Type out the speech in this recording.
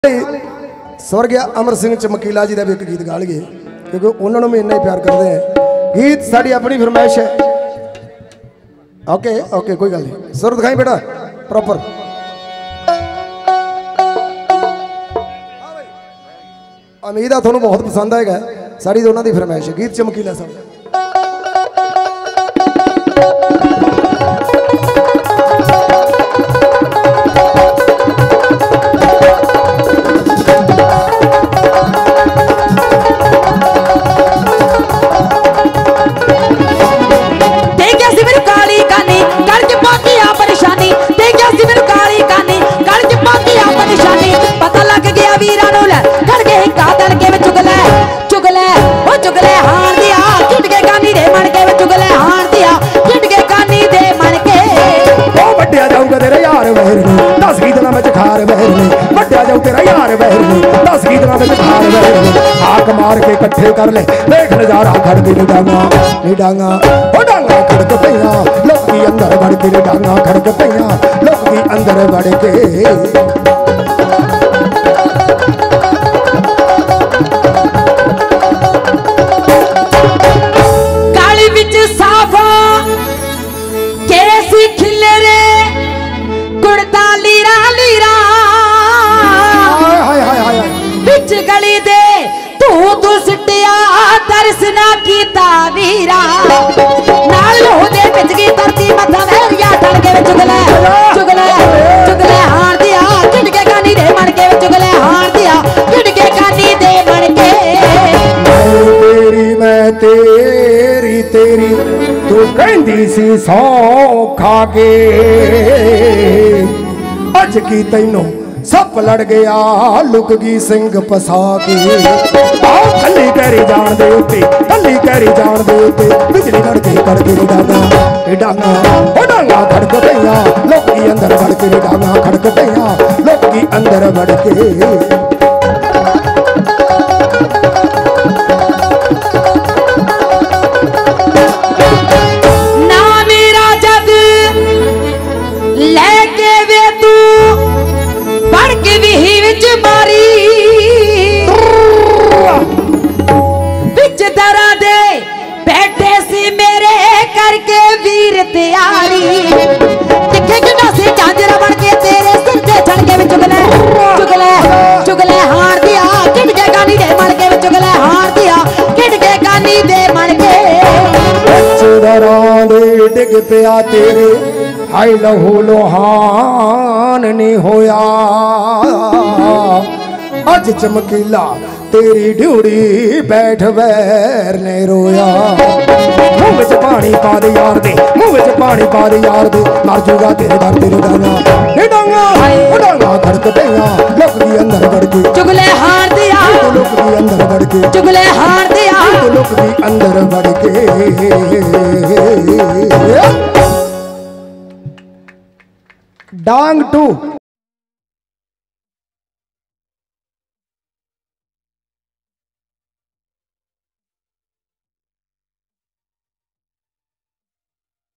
स्वर्गीय अमर सिंह चमकीला जी का भी एक गीत गा लिए क्योंकि उन्होंने भी इन्ना ही प्यार करते हैं। गीत साड़ी अपनी फरमाइश है। ओके ओके कोई गल नहीं। सुर दिखाई बेटा प्रॉपर। उम्मीद है थोड़ा बहुत पसंद आएगा। साड़ी दोनों की फरमाइश है। गीत चमकीला साहब हाक मार के कट्ठे कर ले देख नजारा खड़के डांगा खड़क पैया लोग की अंदर बढ़ के डांगा खड़क पैया लोग की अंदर बढ़ के गली दे तू सिटिया दर्शना की तावीरा नाल हो दे बिच की धरती मथा मेरिया ठड़के चुगले चुगले चुगले हार दिया झटके कानी दे मन के चुगले हार दिया झटके कानी दे मन के मैं तेरी तेरी तू कहंदी सी सौ खा के अज की तैनू सप लड़ गया लुक गई सिंह पसा के आओ थली कैरी जान दे उत्ते थली कैरी जान दे उत्ते बिजली लड़के करके डांगा खड़क पैया लोग की अंदर बढ़ के डांगा खड़क पैया लोग की अंदर बढ़ के तैयारी दिखे किना से झांझरा बन के तेरे सिर ते चढ़ के चुगले चुगले चुगले हार दिया किडके गानी दे मन के चुगले हार दिया किडके गानी दे मन के चुदरा दे डिग पिया तेरे हाय लहू लोहान नहीं होया अज चमकीला तेरी ड्यूड़ी बैठ वैर ने रोया मुंह विच पानी पा दे यार दे मुंह विच पानी पा दे यार दे मर जूगा तेरे दर तेरे डांगा खड़क पैया लोग की अंदर बढ़ के चुगले हार दिया लोग की अंदर बढ़ के चुगले हार दिया लोग की अंदर बढ़ के डांग टू